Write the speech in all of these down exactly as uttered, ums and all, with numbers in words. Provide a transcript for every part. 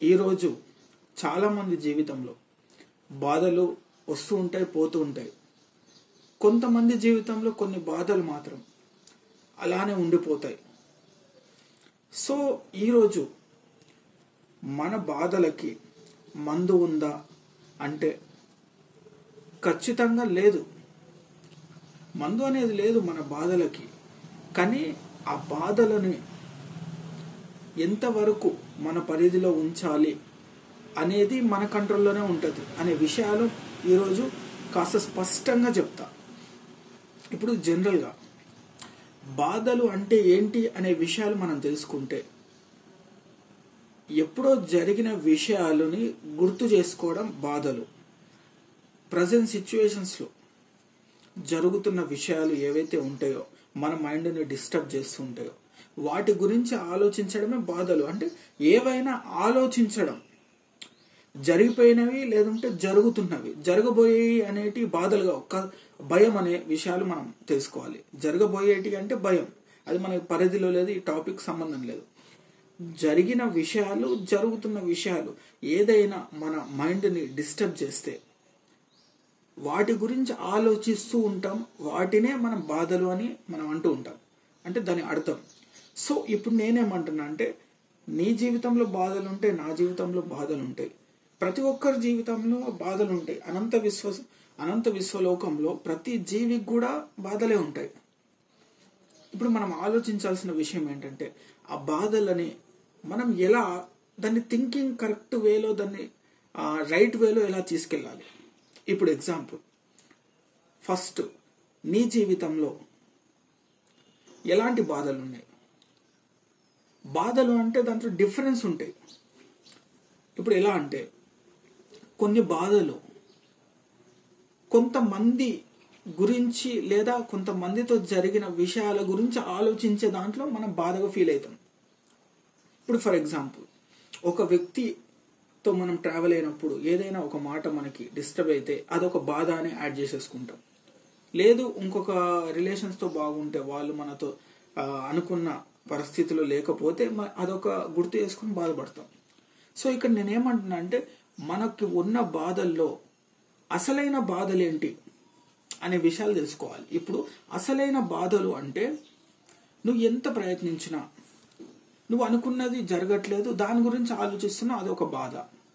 ఈరోజు చాలామంది జీవితంలో బాధలు వస్తూ ఉంటాయి, పోతూ ఉంటాయి. కొంతమంది జీవితంలో కొన్ని బాధలు మాత్రం అలానే ఉండిపోతాయి. సో ఈరోజు మన బాధలకి మందు ఉందా అంటే ఖచ్చితంగా లేదు. మందు అనేది లేదు మన బాధలకి. కానీ ఆ బాధలని ఎంతవరకు మన పరిధిలో ఉంచాలి అనేది మన కంట్రోల్లోనే ఉంటుంది అనే విషయాలు ఈరోజు కాస్త స్పష్టంగా చెప్తా. ఇప్పుడు జనరల్గా బాధలు అంటే ఏంటి అనే విషయాలు మనం తెలుసుకుంటే ఎప్పుడో జరిగిన విషయాలని గుర్తు చేసుకోవడం బాధలు. ప్రజెంట్ సిచ్యువేషన్స్లో జరుగుతున్న విషయాలు ఏవైతే ఉంటాయో మన మైండ్ని డిస్టర్బ్ చేస్తూ ఉంటాయో వాటి గురించి ఆలోచించడమే బాధలు. అంటే ఏవైనా ఆలోచించడం, జరిగిపోయినవి లేదంటే జరుగుతున్నవి, జరగబోయేవి అనేటి బాధలుగా ఒక భయం అనే విషయాలు మనం తెలుసుకోవాలి. జరగబోయేటి అంటే భయం, అది మనకి పరిధిలో లేదు, ఈ టాపిక్ సంబంధం లేదు. జరిగిన విషయాలు, జరుగుతున్న విషయాలు ఏదైనా మన మైండ్ని డిస్టర్బ్ చేస్తే వాటి గురించి ఆలోచిస్తూ ఉంటాం. వాటినే మనం బాధలు అని మనం అంటూ ఉంటాం. అంటే దాని అర్థం. సో ఇప్పుడు నేనేమంటున్నా అంటే నీ జీవితంలో బాధలు ఉంటాయి, నా జీవితంలో బాధలు ఉంటాయి, ప్రతి ఒక్కరి జీవితంలో బాధలు ఉంటాయి. అనంత విశ్వ అనంత విశ్వలోకంలో ప్రతి జీవికి కూడా బాధలే ఉంటాయి. ఇప్పుడు మనం ఆలోచించాల్సిన విషయం ఏంటంటే ఆ బాధలని మనం ఎలా దాన్ని థింకింగ్ కరెక్ట్ వేలో దాన్ని రైట్ వేలో ఎలా తీసుకెళ్ళాలి. ఇప్పుడు ఎగ్జాంపుల్, ఫస్ట్ నీ జీవితంలో ఎలాంటి బాధలు ఉన్నాయి? బాధలు అంటే దాంట్లో డిఫరెన్స్ ఉంటాయి. ఇప్పుడు ఎలా అంటే కొన్ని బాధలు కొంతమంది గురించి లేదా కొంతమందితో జరిగిన విషయాల గురించి ఆలోచించే దాంట్లో మనం బాధగా ఫీల్ అవుతాం. ఇప్పుడు ఫర్ ఎగ్జాంపుల్, ఒక వ్యక్తితో మనం ట్రావెల్ అయినప్పుడు ఏదైనా ఒక మాట మనకి డిస్టర్బ్ అయితే అదొక బాధ అని యాడ్ చేసేసుకుంటాం. లేదు, ఇంకొక రిలేషన్స్తో బాగుంటే వాళ్ళు మనతో అనుకున్న పరిస్థితులు లేకపోతే అదొక గుర్తు చేసుకుని బాధపడతాం. సో ఇక్కడ నేనేమంటున్నా అంటే మనకి ఉన్న బాధల్లో అసలైన బాధలు ఏంటి అనే విషయాలు తెలుసుకోవాలి. ఇప్పుడు అసలైన బాధలు అంటే నువ్వు ఎంత ప్రయత్నించినా నువ్వు అనుకున్నది జరగట్లేదు, దాని గురించి ఆలోచిస్తున్నా అదొక బాధ.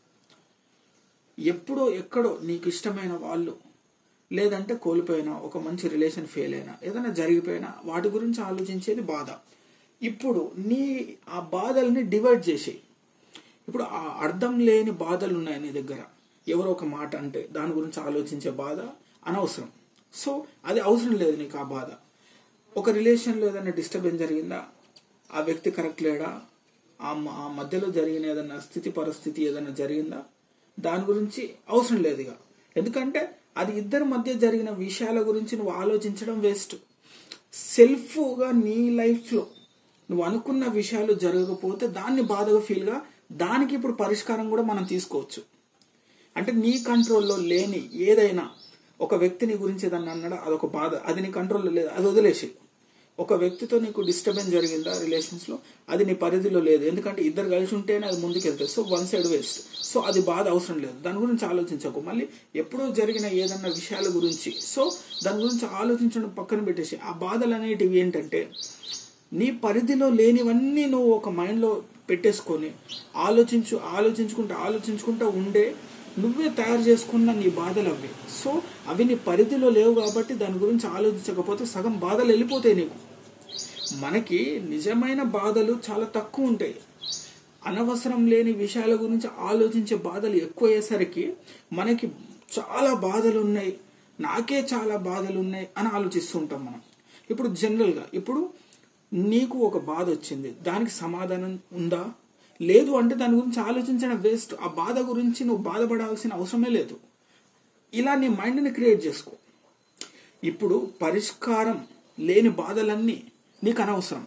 ఎప్పుడో ఎక్కడో నీకు ఇష్టమైన వాళ్ళు లేదంటే కోల్పోయినా, ఒక మంచి రిలేషన్ ఫెయిల్ అయినా, ఏదైనా జరిగిపోయినా వాటి గురించి ఆలోచించేది బాధ. ఇప్పుడు నీ ఆ బాధల్ని డివైడ్ చేసి, ఇప్పుడు ఆ అర్థం లేని బాధలు ఉన్నాయి నీ దగ్గర. ఎవరో ఒక మాట అంటే దాని గురించి ఆలోచించే బాధ అనవసరం. సో అది అవసరం లేదు నీకు ఆ బాధ. ఒక రిలేషన్లో ఏదైనా డిస్టర్బెన్స్ జరిగిందా, ఆ వ్యక్తి కరెక్ట్ లేడా, ఆ ఆ మధ్యలో జరిగిన ఏదైనా స్థితి పరిస్థితి ఏదైనా జరిగిందా, దాని గురించి అవసరం లేదు ఇక. ఎందుకంటే అది ఇద్దరి మధ్య జరిగిన విషయాల గురించి నువ్వు ఆలోచించడం వేస్ట్. సెల్ఫ్గా నీ లైఫ్లో నువ్వు అనుకున్న విషయాలు జరగకపోతే దాన్ని బాధగా ఫీల్గా దానికి ఇప్పుడు పరిష్కారం కూడా మనం తీసుకోవచ్చు. అంటే నీ కంట్రోల్లో లేని ఏదైనా, ఒక వ్యక్తిని గురించి ఏదన్నా అన్నాడా అదొక బాధ, అది నీ కంట్రోల్లో లేదు, అది వదిలేసి. ఒక వ్యక్తితో నీకు డిస్టర్బెన్స్ జరిగిందా రిలేషన్స్లో, అది నీ పరిధిలో లేదు, ఎందుకంటే ఇద్దరు కలిసి ఉంటేనే అది ముందుకు వెళ్తుంది. So one side waste. So అది బాధ అవసరం లేదు, దాని గురించి ఆలోచించకు. మళ్ళీ ఎప్పుడో జరిగిన ఏదన్నా విషయాల గురించి, సో దాని గురించి ఆలోచించడం పక్కన పెట్టేసి, ఆ బాధలు అనేటివి ఏంటంటే నీ పరిధిలో లేనివన్నీ నువ్వు ఒక మైండ్లో పెట్టేసుకొని ఆలోచించు ఆలోచించుకుంటూ ఆలోచించుకుంటూ ఉండే నువ్వే తయారు చేసుకున్న నీ బాధలు అవి. సో అవి నీ పరిధిలో లేవు కాబట్టి దాని గురించి ఆలోచించకపోతే సగం బాధలు వెళ్ళిపోతాయి నీకు. మనకి నిజమైన బాధలు చాలా తక్కువ ఉంటాయి. అనవసరం లేని విషయాల గురించి ఆలోచించే బాధలు ఎక్కువ అయ్యేసరికి మనకి చాలా బాధలు ఉన్నాయి, నాకే చాలా బాధలు ఉన్నాయి అని ఆలోచిస్తుంటాం మనం. ఇప్పుడు జనరల్గా ఇప్పుడు నీకు ఒక బాధ వచ్చింది, దానికి సమాధానం ఉందా? లేదు అంటే దాని గురించి ఆలోచించడం వేస్ట్. ఆ బాధ గురించి నువ్వు బాధపడాల్సిన అవసరమే లేదు. ఇలా నీ మైండ్ని క్రియేట్ చేసుకో. ఇప్పుడు పరిష్కారం లేని బాధలన్నీ నీకు అనవసరం.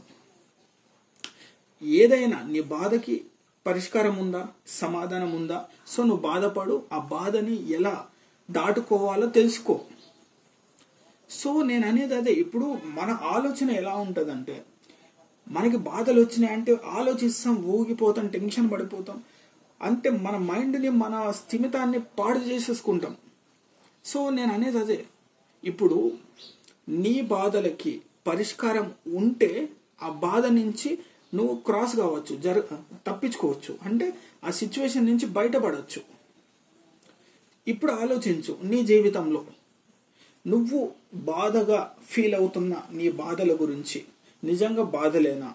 ఏదైనా నీ బాధకి పరిష్కారం ఉందా, సమాధానం ఉందా? సో నువ్వు బాధపడు, ఆ బాధని ఎలా దాటుకోవాలో తెలుసుకో. సో నేను అనేది అదే. ఇప్పుడు మన ఆలోచన ఎలా ఉంటుందంటే మనకి బాధలు వచ్చినాయంటే ఆలోచిస్తాం, ఊగిపోతాం, టెన్షన్ పడిపోతాం, అంటే మన మైండ్ని మన స్థిమితాన్ని పాడు చేసేసుకుంటాం. సో నేను అనేది అదే, ఇప్పుడు నీ బాధలకి పరిష్కారం ఉంటే ఆ బాధ నుంచి నువ్వు క్రాస్ కావచ్చు, జర తప్పించుకోవచ్చు, అంటే ఆ సిచ్యువేషన్ నుంచి బయటపడవచ్చు. ఇప్పుడు ఆలోచించు, నీ జీవితంలో నువ్వు బాధగా ఫీల్ అవుతున్న నీ బాధల గురించి నిజంగా బాధలేనా?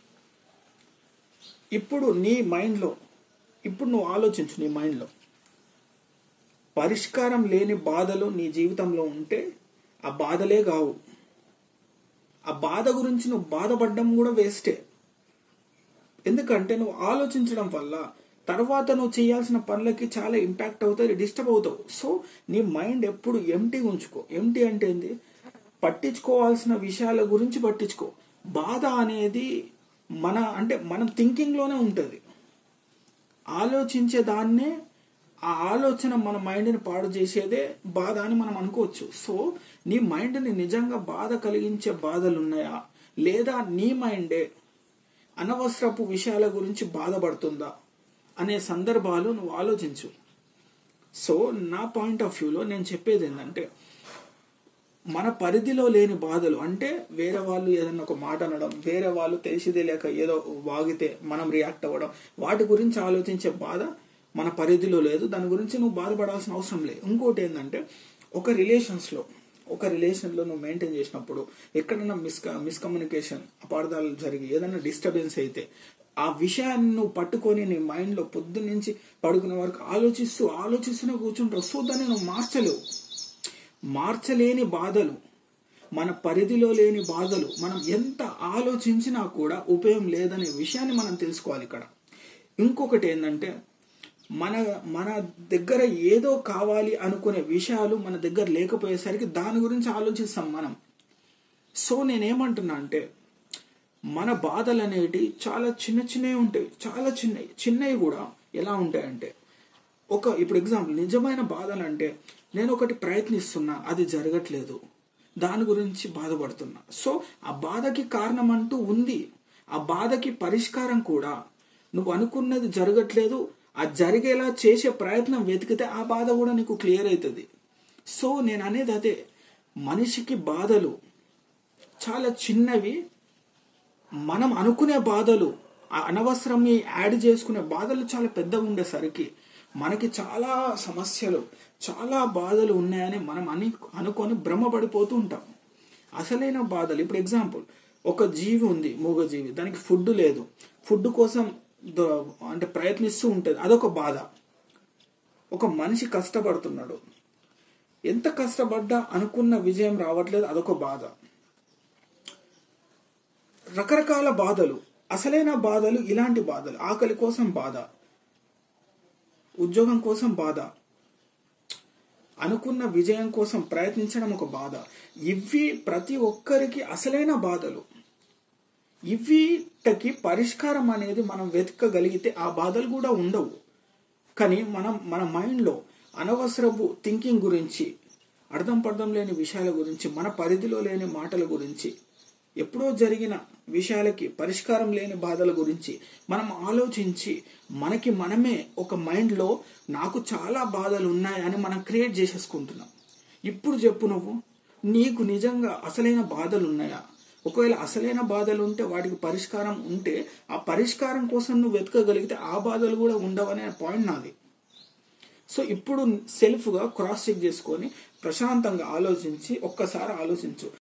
ఇప్పుడు నీ మైండ్లో ఇప్పుడు నువ్వు ఆలోచించు, నీ మైండ్లో పరిష్కారం లేని బాధలు నీ జీవితంలో ఉంటే ఆ బాధలే కావు. ఆ బాధ గురించి నువ్వు బాధపడడం కూడా వేస్టే. ఎందుకంటే నువ్వు ఆలోచించడం వల్ల తర్వాత నువ్వు చేయాల్సిన పనులకి చాలా ఇంపాక్ట్ అవుతుంది, డిస్టర్బ్ అవుతావు. సో నీ మైండ్ ఎప్పుడు ఎంటీ ఉంచుకో. ఎంటీ అంటే ఏంది? పట్టించుకోవాల్సిన విషయాల గురించి పట్టించుకో. బాధ అనేది మన అంటే మనం థింకింగ్లోనే ఉంటుంది. ఆలోచించే దాన్నే, ఆ ఆలోచన మన మైండ్ని పాడు చేసేదే బాధ అని మనం అనుకోవచ్చు. సో నీ మైండ్ని నిజంగా బాధ కలిగించే బాధలు ఉన్నాయా, లేదా నీ మైండే అనవసరపు విషయాల గురించి బాధపడుతుందా అనే సందర్భాలు నువ్వు ఆలోచించు. సో నా పాయింట్ ఆఫ్ వ్యూలో నేను చెప్పేది ఏంటంటే, మన పరిధిలో లేని బాధలు అంటే వేరే వాళ్ళు ఏదన్నా ఒక మాట అనడం, వేరే వాళ్ళు తెలిసిదే లేక ఏదో వాగితే మనం రియాక్ట్ అవ్వడం, వాటి గురించి ఆలోచించే బాధ మన పరిధిలో లేదు. దాని గురించి నువ్వు బాధపడాల్సిన అవసరం లేదు. ఇంకోటి ఏంటంటే, ఒక రిలేషన్స్లో ఒక రిలేషన్లో నువ్వు మెయింటైన్ చేసినప్పుడు ఎక్కడైనా మిస్క మిస్కమ్యూనికేషన్ అపార్థాలు జరిగి ఏదైనా డిస్టర్బెన్స్ అయితే ఆ విషయాన్ని నువ్వు పట్టుకొని నీ మైండ్లో పొద్దున్న నుంచి పడుకునే వరకు ఆలోచిస్తూ ఆలోచిస్తూనే కూర్చుంటావు. సో దాన్ని నువ్వు మార్చలేవు. మార్చలేని బాధలు, మన పరిధిలో లేని బాధలు మనం ఎంత ఆలోచించినా కూడా ఉపయోగం లేదనే విషయాన్ని మనం తెలుసుకోవాలి ఇక్కడ. ఇంకొకటి ఏంటంటే, మన మన దగ్గర ఏదో కావాలి అనుకునే విషయాలు మన దగ్గర లేకపోయేసరికి దాని గురించి ఆలోచిస్తాం మనం. సో నేనేమంటున్నా అంటే, మన బాధలు అనేటివి చాలా చిన్న చిన్నవి ఉంటాయి, చాలా చిన్నవి చిన్నవి కూడా ఎలా ఉంటాయంటే, ఒక ఇప్పుడు ఎగ్జాంపుల్ నిజమైన బాధలు అంటే, నేను ఒకటి ప్రయత్నిస్తున్నా అది జరగట్లేదు, దాని గురించి బాధపడుతున్నా. సో ఆ బాధకి కారణం అంటూ ఉంది, ఆ బాధకి పరిష్కారం కూడా. నువ్వు అనుకున్నది జరగట్లేదు, ఆ జరిగేలా చేసే ప్రయత్నం వెతికితే ఆ బాధ కూడా నీకు క్లియర్ అవుతుంది. సో నేను అనేది అదే, మనిషికి బాధలు చాలా చిన్నవి, మనం అనుకునే బాధలు అనవసరం యాడ్ చేసుకునే బాధలు చాలా పెద్దగా ఉండేసరికి మనకి చాలా సమస్యలు, చాలా బాధలు ఉన్నాయని మనం అని అనుకొని భ్రమపడిపోతూ ఉంటాం. అసలైన బాధలు, ఇప్పుడు ఎగ్జాంపుల్ ఒక జీవి ఉంది, మూగజీవి, దానికి ఫుడ్ లేదు, ఫుడ్ కోసం అంటే ప్రయత్నిస్తూ ఉంటుంది, అదొక బాధ. ఒక మనిషి కష్టపడుతున్నాడు, ఎంత కష్టపడ్డా అనుకున్న విజయం రావట్లేదు, అదొక బాధ. రకరకాల బాధలు, అసలైన బాధలు ఇలాంటి బాధలు. ఆకలి కోసం బాధ, ఉద్యోగం కోసం బాధ, అనుకున్న విజయం కోసం ప్రయత్నించడం ఒక బాధ. ఇవి ప్రతి ఒక్కరికి అసలైన బాధలు. ఇవిటకి పరిష్కారం అనేది మనం వెతకగలిగితే ఆ బాధలు కూడా ఉండవు. కానీ మనం మన మైండ్లో అనవసరపు థింకింగ్ గురించి, అర్థం పర్థం లేని విషయాల గురించి, మన పరిధిలో లేని మాటల గురించి, ఎప్పుడో జరిగిన విషయాలకి పరిష్కారం లేని బాధల గురించి మనం ఆలోచించి మనకి మనమే ఒక మైండ్లో నాకు చాలా బాధలు ఉన్నాయి అని మనం క్రియేట్ చేసేసుకుంటున్నాం. ఇప్పుడు చెప్పు, నువ్వు నీకు నిజంగా అసలైన బాధలు ఉన్నాయా? ఒకవేళ అసలైన బాధలు ఉంటే, వాటికి పరిష్కారం ఉంటే, ఆ పరిష్కారం కోసం నువ్వు వెతకగలిగితే ఆ బాధలు కూడా ఉండవనే పాయింట్ నాది. సో ఇప్పుడు సెల్ఫ్గా క్రాస్ చెక్ చేసుకొని ప్రశాంతంగా ఆలోచించి ఒక్కసారి ఆలోచించు.